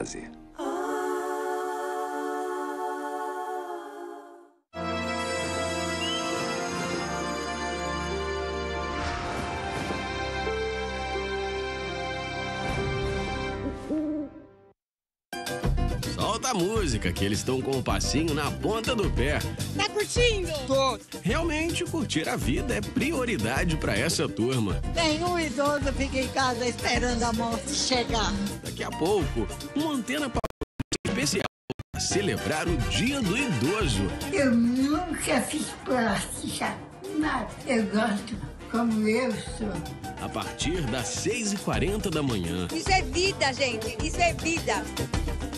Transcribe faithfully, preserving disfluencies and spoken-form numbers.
fazer. Solta a música, que eles estão com o passinho na ponta do pé. Tá curtindo? Tô. Realmente, curtir a vida é prioridade pra essa turma. Nenhum idoso fica em casa esperando a morte chegar. Daqui a pouco, uma antena especial para celebrar o Dia do Idoso. Eu nunca fiz plástica, mas eu gosto como eu sou. A partir das seis e quarenta da manhã. Isso é vida, gente. Isso é vida.